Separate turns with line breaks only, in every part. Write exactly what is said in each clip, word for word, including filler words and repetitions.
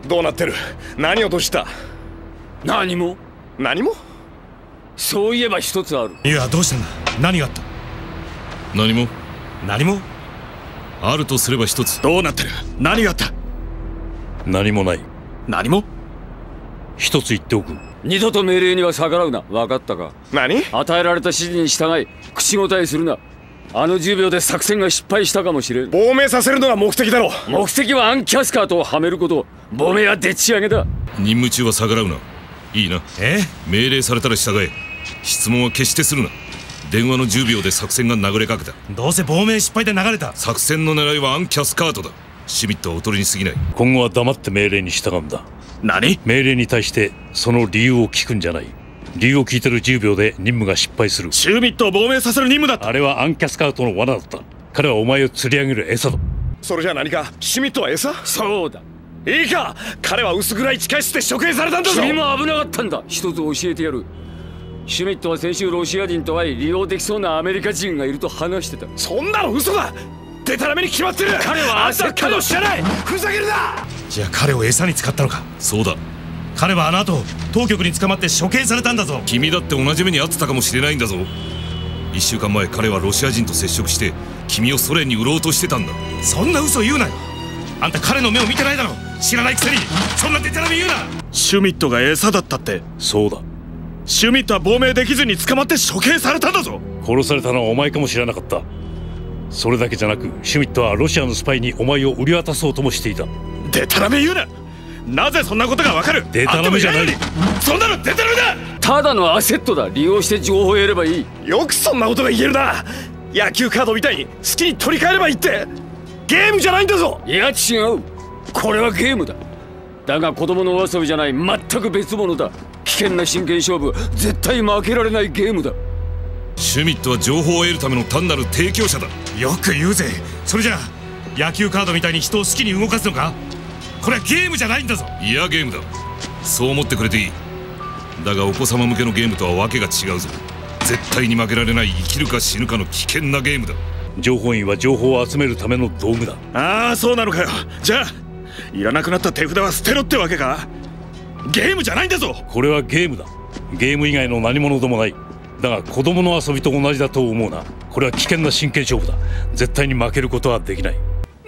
どうなってる？何をどうした？
何も
何も。
そういえば一つある。
いや、どうしたんだ？何があった？
何も
何も
あるとすれば一つ。
どうなってる？何があった？
何もない。
何も。
一つ言っておく。
二度と命令には逆らうな。分かったか？
何？
与えられた指示に従い口答えするな。あのじゅうびょうで作戦が失敗したかもしれん。
亡命させるのが目的だろう。
目的はアンキャスカートをはめること。亡命はでっち上げだ。
任務中は逆らうな。いいな。
え？
命令されたら従え。質問は決してするな。電話のじゅうびょうで作戦が流れかけた。
どうせ亡命失敗で流れた。
作戦の狙いはアンキャスカートだ。シュミットはおとりに過ぎない。
今後は黙って命令に従うんだ。
何？
命令に対してその理由を聞くんじゃない。理由を聞いてるじゅうびょうで任務が失敗する。
シュミットを亡命させる任務だった。
あれはアンキャスカートの罠だった。彼はお前を釣り上げる餌だ。
それじゃ何か？シュミットは餌？
そうだ。
いいか、彼は薄暗い地下室で処刑されたんだぞ。
君も危なかったんだ。一つ教えてやる。シュミットは先週ロシア人と会い利用できそうなアメリカ人がいると話してた。
そんなの嘘だ。デタラメに決まってる。
彼は
あんたかもしれない。ふざけるな。
じゃあ彼を餌に使ったのか？
そうだ。
彼はあの後当局に捕まって処刑されたんだぞ。
君だって同じ目に遭ってたかもしれないんだぞ。一週間前彼はロシア人と接触して君をソ連に売ろうとしてたんだ。
そんな嘘言うなよ。あんた彼の目を見てないだろ。知らないくせにそんなデタラメ言うな。
シュミットが餌だったって？
そうだ。
シュミットは亡命できずに捕まって処刑されたんだぞ。
殺されたのはお前かもしれなかった。それだけじゃなくシュミットはロシアのスパイにお前を売り渡そうともしていた。
デタラメ言うな。なぜそんなことがわかる？
デタラメじゃない。
そんなのデタラメだ。
ただのアセットだ。利用して情報を得ればいい。
よくそんなことが言えるな。野球カードみたいに好きに取り替えればいいって。ゲームじゃないんだぞ。
いや違う。これはゲームだ。だが子供のお遊びじゃない。全く別物だ。危険な真剣勝負。絶対負けられないゲームだ。
シュミットは情報を得るための単なる提供者だ。
よく言うぜ。それじゃあ野球カードみたいに人を好きに動かすのか？これはゲームじゃないんだぞ。
いやゲームだ。そう思ってくれていい。だがお子様向けのゲームとはわけが違うぞ。絶対に負けられない生きるか死ぬかの危険なゲームだ。
情報員は情報を集めるための道具だ。
ああ、そうなのかよ。じゃあいらなくなった手札は捨てろってわけか？ゲームじゃないんだぞ。
これはゲームだ。ゲーム以外の何者でもない。だが子供の遊びと同じだと思うな。これは危険な真剣勝負だ。絶対に負けることはできない。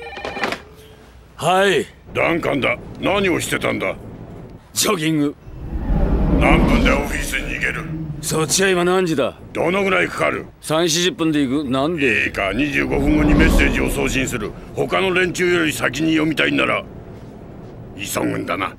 はい。
ダンカンだ。何をしてたんだ？
ジョギング。
何分でオフィスに逃げる？
そっちは今何時だ？
どのぐらいかかる？
さん、よんじゅっぷんで行く。なんで？
いいか、にじゅうごふんごにメッセージを送信する。他の連中より先に読みたいんなら急ぐんだな。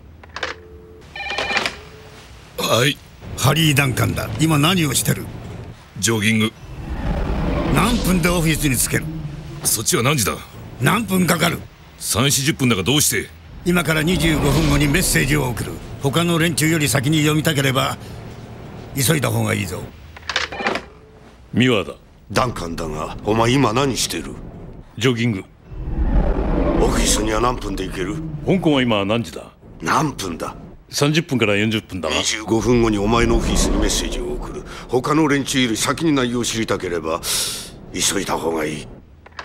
はい。
ハリー・ダンカンだ。今何をしてる？
ジョギング。
何分でオフィスに着ける？
そっちは何時だ？
何分かかる？
さん、よんじゅっぷんだがどうして？
今からにじゅうごふんごにメッセージを送る。他の連中より先に読みたければ急いだ方がいいぞ。
ミワだ。
ダンカンだが、お前今何してる？
ジョギング。
オフィスには何分で行ける？
香港は今何時だ？
何分だ？
さんじゅっぷんからよんじゅっぷんだな。
にじゅうごふんごにお前のオフィスにメッセージを送る。他の連中より先に内容を知りたければ急いだ方がいい。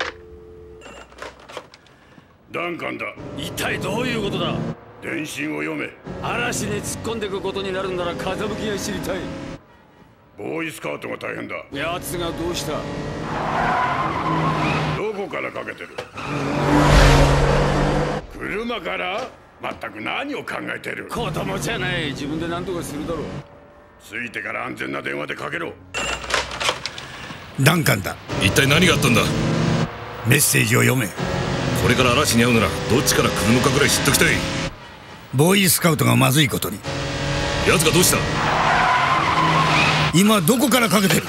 ダンカンだ。
一体どういうことだ？
電信を読め。
嵐に突っ込んでいくことになるんなら風向きが知りたい。
ボーイスカウトが大変だ。
奴がどうした？
どこからかけてる？車から？全く何を考えてる？
子供じゃない。自分で何とかするだろう。
着いてから安全な電話でかけろ。
ダンカンだ。
一体何があったんだ？
メッセージを読め。
これから嵐に会うならどっちから来るのかぐらい知っときたい。
ボーイスカウトがまずいことに。
奴がどうした？
今どこからかけてる？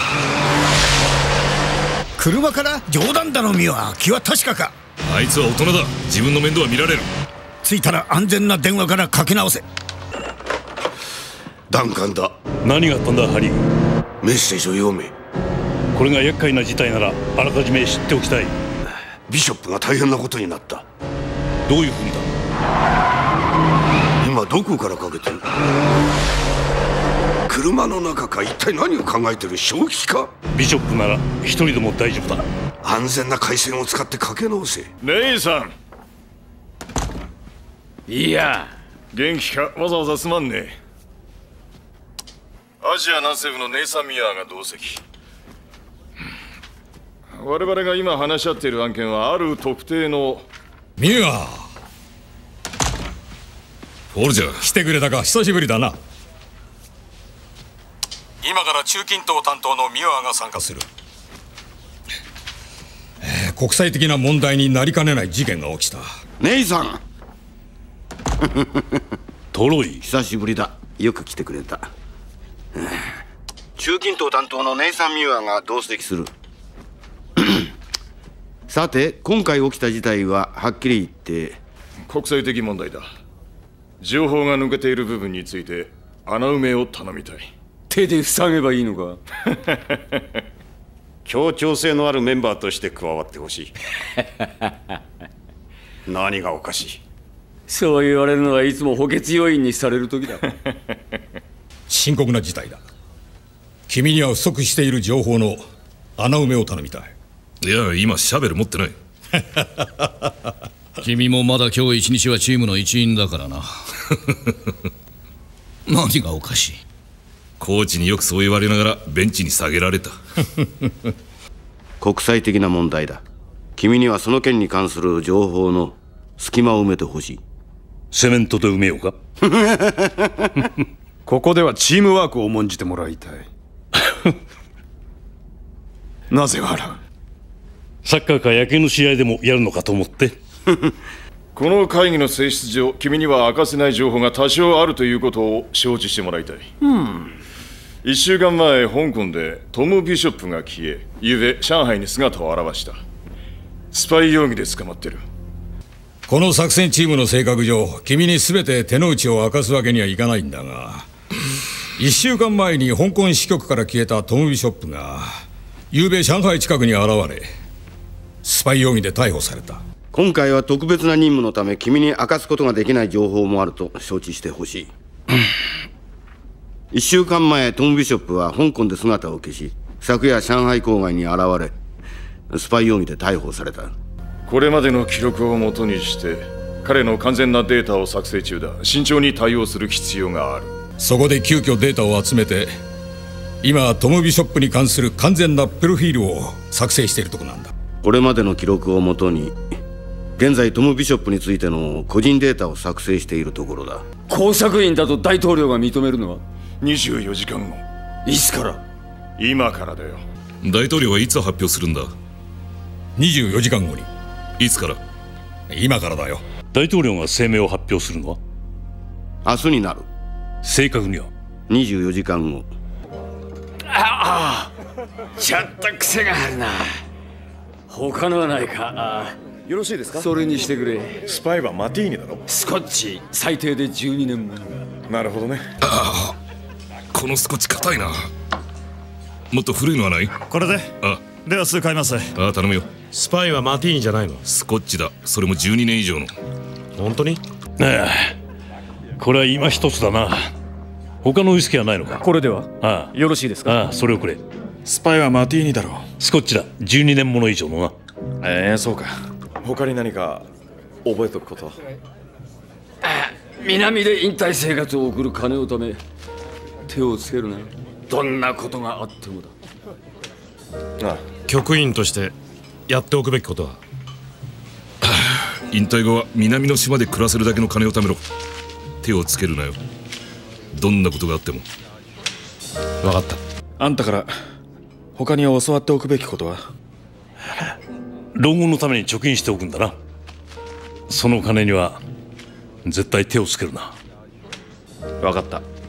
車から？冗談だろミワ。気は確かか？
あいつは大人だ。自分の面倒は見られる。
着いたら安全な電話からかけ直せ。
ダンカンだ。
何があったんだハリー？
メッセージを読め。
これが厄介な事態ならあらかじめ知っておきたい。
ビショップが大変なことになった。
どういうふうにだ？
今どこからかけてる？車の中か。一体何を考えてる？正気か？
ビショップなら一人でも大丈夫だ。
安全な回線を使ってかけ直せ。
レイさん。
いや、
元気か。わざわざすまんね。アジア南西部のネイサン・ミアーが同席。我々が今話し合っている案件はある特定の
ミアー。
フォルジャー、
来てくれたか。久しぶりだな。
今から中近東担当のミアーが参加する。
えー、国際的な問題になりかねない事件が起きた。
ネイさん
トロイ、
久しぶりだ。よく来てくれた。中近東担当のネイサン・ミュアーが同席する。さて、今回起きた事態ははっきり言って
国際的問題だ。情報が抜けている部分について穴埋めを頼みたい。
手で塞げばいいのか。
協調性のあるメンバーとして加わってほしい。何がおかしい。
そう言われるのはいつも補欠要員にされる時だ。
深刻な事態だ。君には不足している情報の穴埋めを頼みたい。
いや、今シャベル持ってない。
君もまだ今日一日はチームの一員だからな。何がおかしい。
コーチによくそう言われながらベンチに下げられた。
国際的な問題だ。君にはその件に関する情報の隙間を埋めてほしい。
セメントで埋めようか。
ここではチームワークを重んじてもらいたい。なぜ笑う。
サッカーか野球の試合でもやるのかと思って。
この会議の性質上、君には明かせない情報が多少あるということを承知してもらいたい。いっしゅうかんまえ、香港でトム・ビショップが消え、ゆうべ上海に姿を現した。スパイ容疑で捕まってる。
この作戦チームの性格上、君に全て手の内を明かすわけにはいかないんだが、いっしゅうかんまえに香港支局から消えたトム・ビショップがゆうべ上海近くに現れ、スパイ容疑で逮捕された。
今回は特別な任務のため君に明かすことができない情報もあると承知してほしい。いっしゅうかんまえ、トム・ビショップは香港で姿を消し、昨夜上海郊外に現れ、スパイ容疑で逮捕された。
これまでの記録をもとにして彼の完全なデータを作成中だ。慎重に対応する必要がある。
そこで急遽データを集めて、今トム・ビショップに関する完全なプロフィールを作成しているとこなんだ。
これまでの記録をもとに現在トム・ビショップについての個人データを作成しているところだ。
工作員だと大統領が認めるのは
にじゅうよじかんご。
いつから。
今からだよ。
大統領はいつ発表するんだ。
にじゅうよじかんごに。
いつから。
今からだよ。
大統領が声明を発表するのは
明日になる。
正確には
にじゅうよじかんご。
ああ、ちょっと癖があるな。他のはないか。ああ、
よろしいですか。
それにしてくれ。
スパイはマティーニだろ。
スコッチ最低でじゅうにねんもの。
なるほどね。
ああ、このスコッチ硬いな。もっと古いのはない。
これで。
あ、
では数買います。
ああ、頼むよ。
スパイはマティーニじゃないの。
スコッチだ。それもじゅうにねん以上の。
本当に。
ああ、これは今一つだな。他のウイスキーはないのか。
これでは。
ああ、
よろしいですか。
ああ、それをくれ。
スパイはマティーニだろう。
スコッチだ。じゅうにねんもの以上のな。
ええー、そうか。他に何か覚えておくこと。
南で引退生活を送る金をため手をつけるな。どんなことがあってもだ。
ああ、局員としてやっておくべきことは。
引退後は南の島で暮らせるだけの金を貯めろ。手をつけるなよ。どんなことがあっても。
分かった。
あんたから他に教わっておくべきことは。
老後のために貯金しておくんだな。その金には絶対手をつけるな。
分かった。